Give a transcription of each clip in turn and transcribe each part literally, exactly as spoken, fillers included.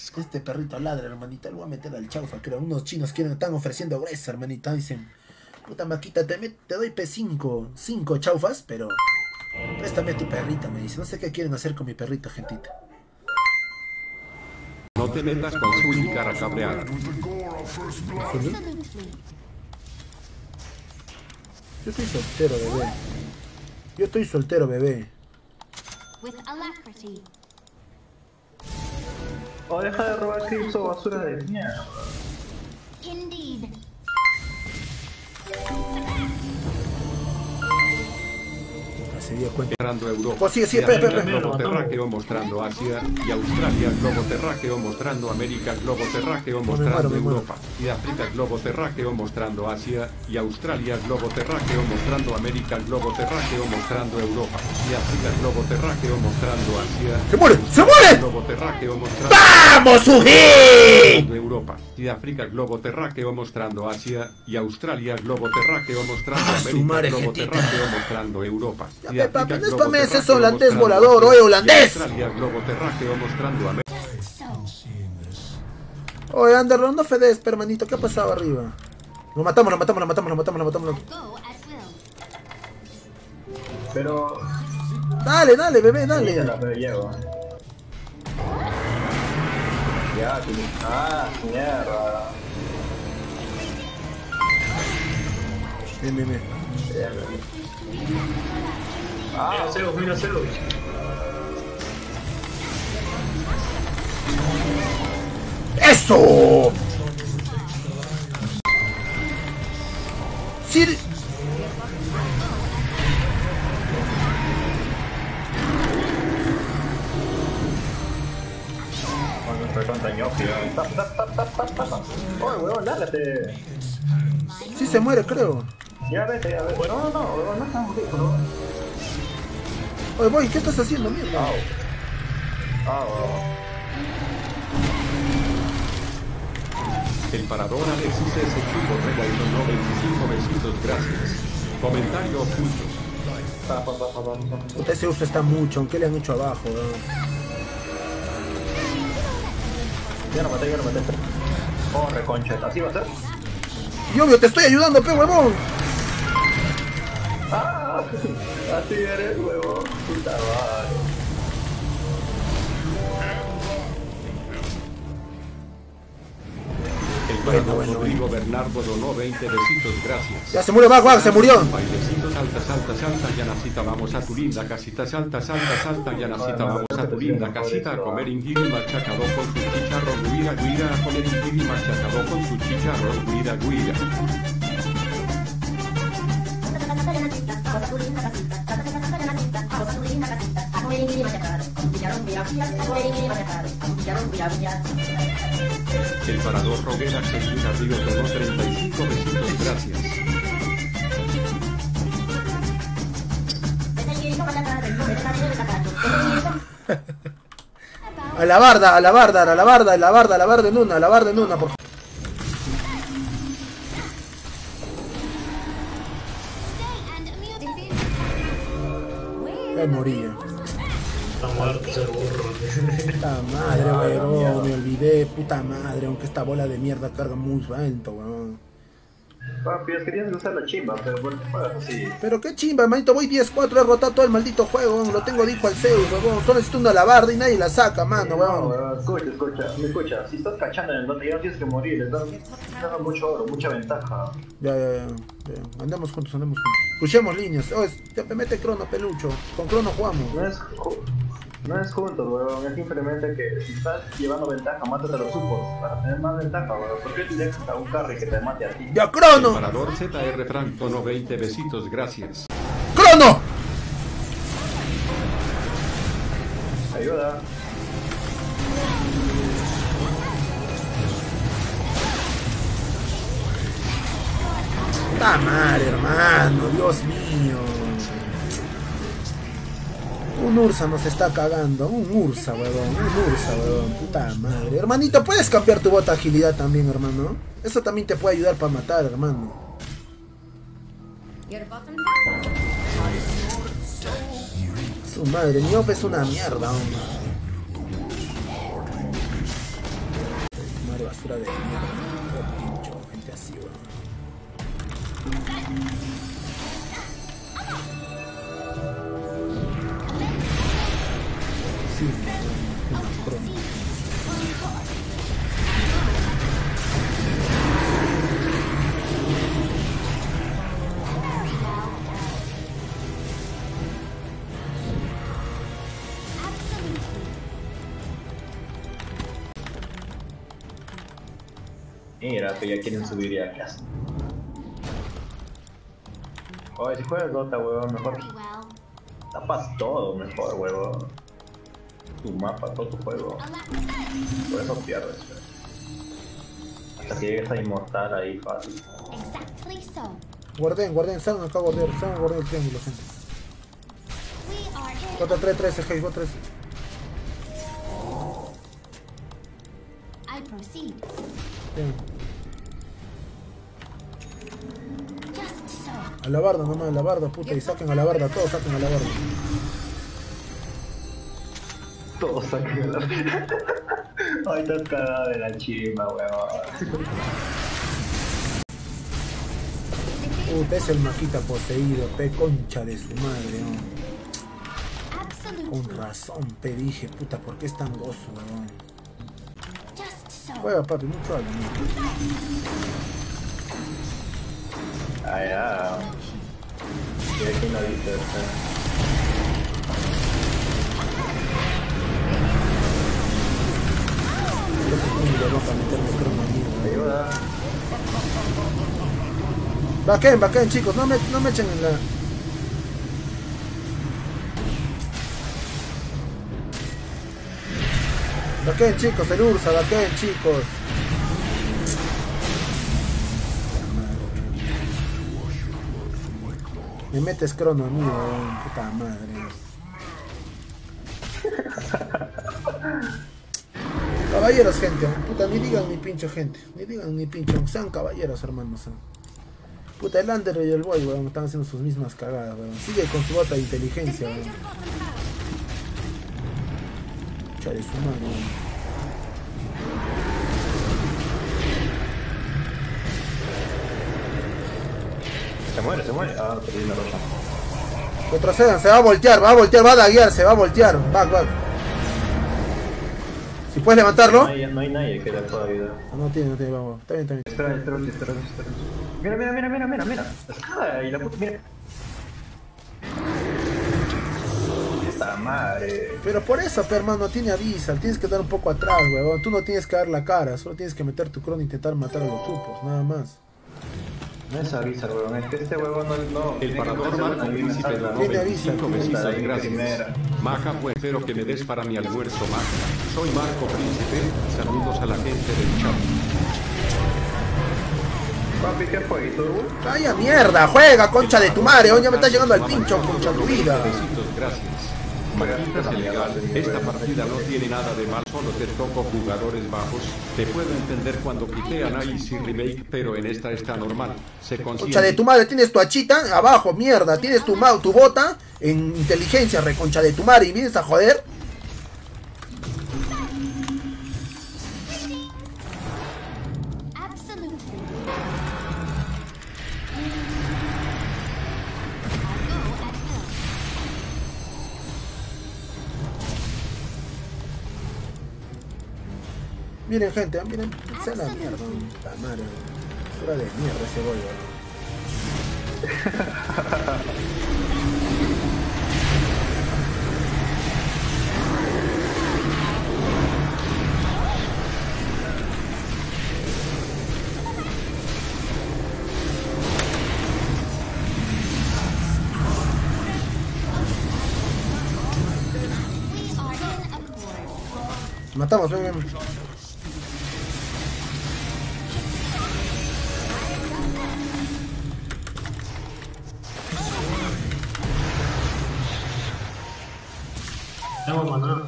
Max. Este perrito ladra, hermanita. Lo voy a meter al chaufa, creo. Unos chinos quieren, están ofreciendo gruesa, hermanita. Dicen, puta maquita, te, te doy P cinco, cinco chaufas, pero préstame a tu perrita, me dice. No sé qué quieren hacer con mi perrito, gentita. No te metas con su y cara cabreada. Yo estoy soltero, bebé. Yo estoy soltero, bebé. Oh, deja de robar cripto, basura de mierda. Se dio cuenta. Mostrando Europa. Pues sí, sí, espera, espera, espera. Globo terráqueo mostrando Asia y Australia. Globo terráqueo mostrando América. Globo terráqueo mostrando Europa y África. Globo terráqueo mostrando Asia y Australia. Globo terráqueo mostrando América. Globo terráqueo mostrando Europa y África. Globo terráqueo mostrando Asia. ¡Se muere! ¡Se muere! Globo terráqueo mostrando ¡Vamos, Uji! Europa y África. Globo terráqueo mostrando Asia y Australia. Globo terráqueo mostrando América. Globo terráqueo mostrando Europa. Ya, papi, no es para meses, es holandés volador, oye, holandés. Oye, Anderson, no fedes, hermanito, ¿qué ha pasado arriba? Lo matamos, lo matamos, lo matamos, lo matamos, lo matamos. Pero... Dale, dale, bebé, dale. Ya, pero llego. Ya, tío. Ah, mierda. Bien, bien, bien. Bien, bien. Ah, mira cero, mira cero. ¡Eso! ¡Sí! Cuando estoy contra ñoqui, oye, huevón, lárgate. Sí se muere, creo. Ya vete, ya vete. No, no, no, no estamos ricos, ¿no? Oye, boy, ¿qué estás haciendo, mierda? Au. Au. El parador Alexis es el chico regaló veinticinco besitos, gracias. Comentario oculto. Puta, ese uso está mucho, aunque le han hecho abajo, ¿no? Ya lo maté, ya lo maté. Oh, reconcha, ¿así va a ser? Y obvio, te estoy ayudando, pe huevón. Ah, así eres, huevón. Puta madre. El parador bueno, Rodrigo bueno. Bernardo donó veinte besitos, gracias. Ya se murió, va, va, se murió. Bailecito, salta, salta, salta, Yanacita, vamos a tu linda casita, salta, salta, salta, Yanacita, vamos a tu linda casita, a comer inguiri machacado con tu chicharro, guira, guira, a comer inguiri machacado con tu chicharro, guira, guira. El parador Roguera Seguida Río donó treinta y cinco besitos, gracias. A la barda, a la barda, a la barda, a la barda, a la barda en una, a la barda en una, por favor. Me moría. Está muerto ese burro. Puta madre, weón, me olvidé, puta madre, aunque esta bola de mierda carga muy lento, weón. Papi, es que tienes que usar la chimba, pero bueno, juegas así. Pero qué chimba, hermanito, voy diez cuatro, he rotado todo el maldito juego, weón. Lo tengo dijo al Zeus, weón. Solo necesito una alabarda y nadie la saca, mano, weón. No, weón, escucha, escucha, me escucha. Si estás cachando en el donde ya no tienes que morir, les das mucho oro, mucha ventaja. Ya, ya, ya, ya. Andemos juntos, andemos juntos. Pushemos líneas. Oh, te mete crono, pelucho. Con crono jugamos. No es, no es juntos, weón. Es simplemente que si estás llevando ventaja, mátate a los supports para tener más ventaja, weón. ¿Por qué te dejas a un carry que te mate a ti? ¡Ya, crono! El parador Z R Frank donó veinte besitos, gracias. ¡Crono! Ayuda. ¡Puta madre, hermano! ¡Dios mío! Un Ursa nos está cagando. Un Ursa, weón. Un Ursa, weón. Puta madre. Hermanito, ¿puedes cambiar tu bota agilidad también, hermano? Eso también te puede ayudar para matar, hermano. Su madre, mi off es una mierda, hombre. basura de mierda. Pincho, gente así, weón. Sí, una croma. Mira, que ya quieren subir ya casa. Oye, si juegas Dota, huevón, mejor tapas todo mejor, huevón. Tu mapa, todo tu juego. Por eso pierdes, huevón. Hasta que llegues a inmortal ahí fácil. Guarden, guarden, salgan acá a guardear, salgan a guardar el triángulo, gente. Gota tres tres, G, Gota tres. Bien. A la barda nomás, a la barda, puta, y saquen a la barda, todos saquen a la barda. Todos saquen a la barda. Ay, estás cagado de la chima, huevón. Puta, es el maquita poseído, pe, concha de su madre, ¿no? Con razón, pe, dije, puta, ¿por qué es tan gozo, weón? Juega, papi, mucho algo, ¿no? Ah, ya. Y aquí no dice, ayuda. Baquen, baquen, chicos, no me, no me echen en la... Baquen, chicos, el Ursa, baquen, chicos. Me metes crono a mí, weón, puta madre. Caballeros, gente, puta, ni digan ni pincho, gente. Ni digan ni pincho, sean caballeros, hermanos. Puta, el Under y el Boy, weón, están haciendo sus mismas cagadas, weón. Sigue con su bota de inteligencia, weón. Chale su mano, weón. Se muere, se muere. Ah, perdí la rosa. Retrocedan, se va a voltear, va a voltear, va a daguear, se va a voltear. Back, back. Si puedes levantarlo. No hay, no hay nadie que le pueda ayudar. No, no tiene, no tiene, vamos. Está bien, está bien. Espera, espera, espera, espera. Mira, mira, mira, mira, mira, mira. La escada y la puta, mira. Esta madre. Pero por eso, pe, hermano, tiene avisa. Tienes que dar un poco atrás, weón. Tú no tienes que dar la cara, solo tienes que meter tu crono e intentar matar a los supos, nada más. No es avisa, huevón, es que este huevón no... no El parador Marco Príncipe de la ¿Quién avisa? noventa y cinco Está besitos, ahí gracias. primera. Maca, pues espero que me des para mi almuerzo, Maca. Soy Marco Príncipe, saludos a la gente del chat. Papi, ¿qué fue? ¿Y tú? ¡Vaya mierda! ¡Juega, concha de tu madre! Hoy ya me está llegando al pincho, concha tu vida. Besitos, gracias. Maquitas ilegal, esta partida no tiene nada de mal, solo te toco jugadores bajos. Te puedo entender cuando quitean a Easy Remake, pero en esta está normal. Se Concha de consiente. tu madre, tienes tu hachita abajo, mierda. Tienes tu, ma tu bota en inteligencia, reconcha de tu madre. Y vienes a joder. Miren, gente, miren, se la mierda, puta madre, basura de mierda ese gol, matamos, ven, ven. Tengo maná.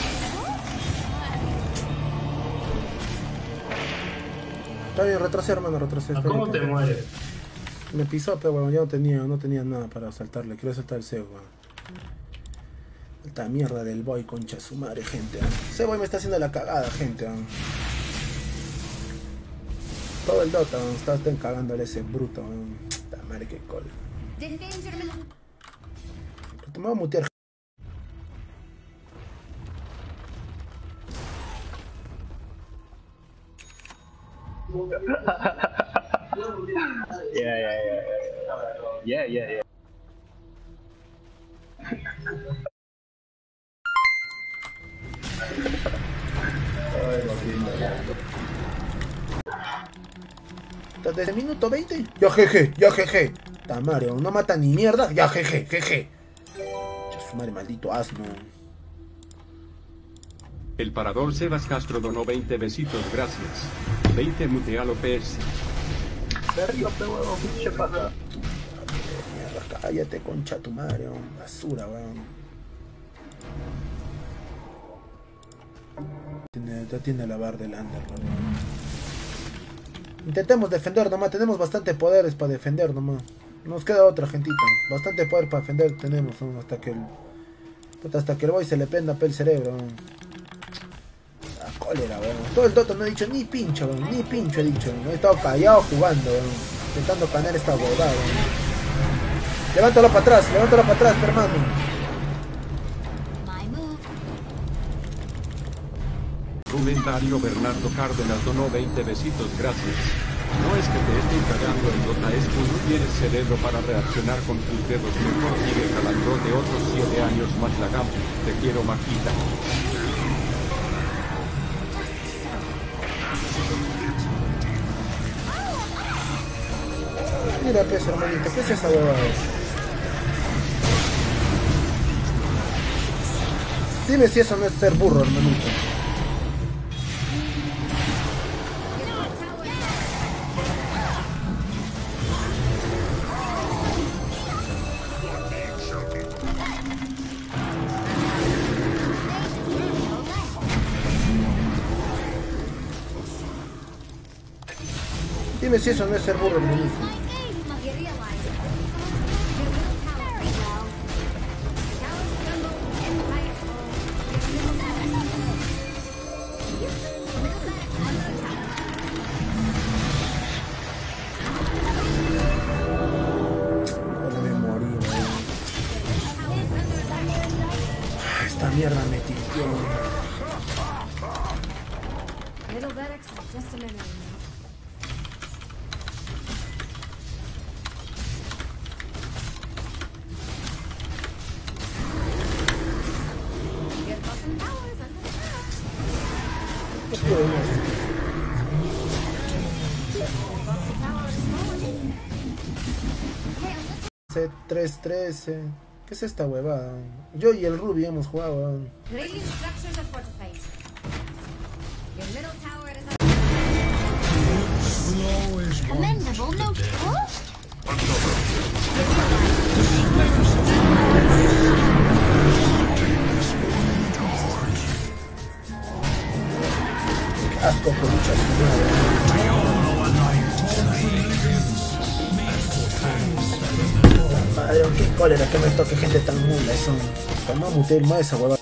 Está bien, retrasé, hermano, retrasé. ¿A cómo te mueres? Me pisó, pero bueno, ya no tenía, no tenía nada para saltarle. Quiero saltar el C E O, weón. Esta mierda del boy, concha su madre, gente. Ese boy me está haciendo la cagada, gente. ¿eh? Todo el Dota, weón. Estaba cagándole ese bruto, weón. Puta madre, qué cola. Te me voy a mutear. Yeah, yeah, yeah, yeah, yeah, yeah, yeah. Desde el minuto veinte, ya jeje, ya jeje. Tamario, no mata ni mierda, ya jeje, jeje. Su madre, maldito asno. El parador Sebas Castro donó veinte besitos, gracias. veinte mutealo P S. Serio, pe huevo, ¿qué pasa? Mierda, cállate, concha tu madre, weón. Basura, weón. Tiene, ya tiene la barra del Underlord, weón. Intentemos defender nomás, tenemos bastante poderes para defender nomás. Nos queda otra gentita. Bastante poder para defender tenemos, ¿no? Hasta que el. Hasta que el boy se le prenda pel cerebro, ¿no? La cólera, weón. Todo el Dota no he dicho ni pincho, weón. Ni pincho he dicho, ¿no? He estado callado jugando, weón. Intentando ganar esta bobada, weón. Levántalo para atrás, levántalo para atrás, hermano. Comentario Bernardo Cárdenas donó veinte besitos, gracias. No es que te esté cagando el Dota, es que no tienes cerebro para reaccionar con tus dedos. Mejor sigue jalándote otros siete años más la gamba. Te quiero, Maquita. Mira, pues, hermanito, ¿qué es esa huevada? Dime si eso no es ser burro, hermanito. Dime si eso no es ser burro, hermanito. Esta mierda me tintió. tres trece. ¿Qué es esta huevada? Yo y el Ruby hemos jugado. Asco por muchas. Madre, qué cólera que me toque gente tan mula, eso. Calma, mutear más esa huevada.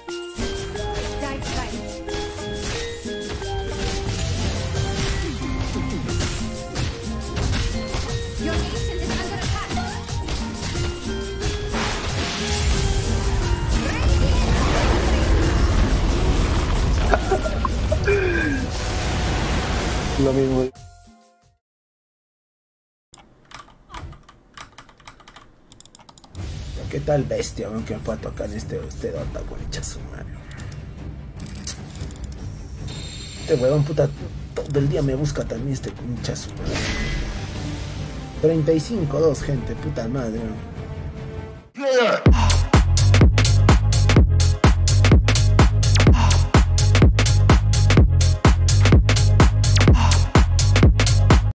Lo mismo. ¿Qué tal bestia, aunque me pueda tocar este, este Dota con el chasumario? Este huevón puta todo el día me busca también este con chasumario. treinta y cinco dos, gente, puta madre.